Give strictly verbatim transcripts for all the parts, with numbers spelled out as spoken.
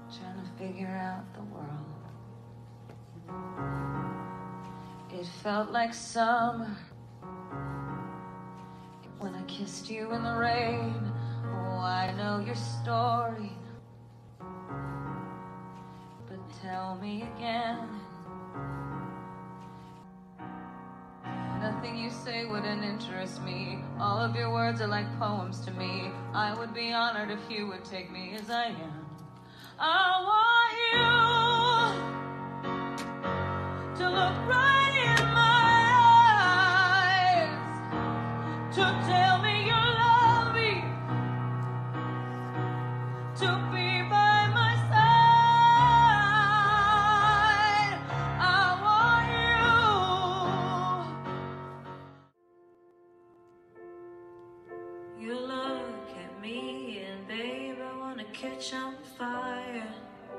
trying to figure out the world. It felt like summer when I kissed you in the rain. Oh, I know your story, but tell me again. Nothing you say wouldn't interest me. All of your words are like poems to me. I would be honored if you would take me as I am. I want you to look right in my eyes, to tell me you love me, to be by my side. I want you. You look at me and babe, I wanna catch on fire.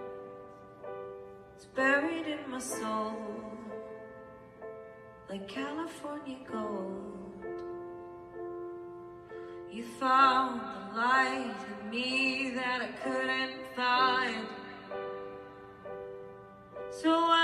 It's buried in my soul like California gold. You found the light in me that I couldn't find, so I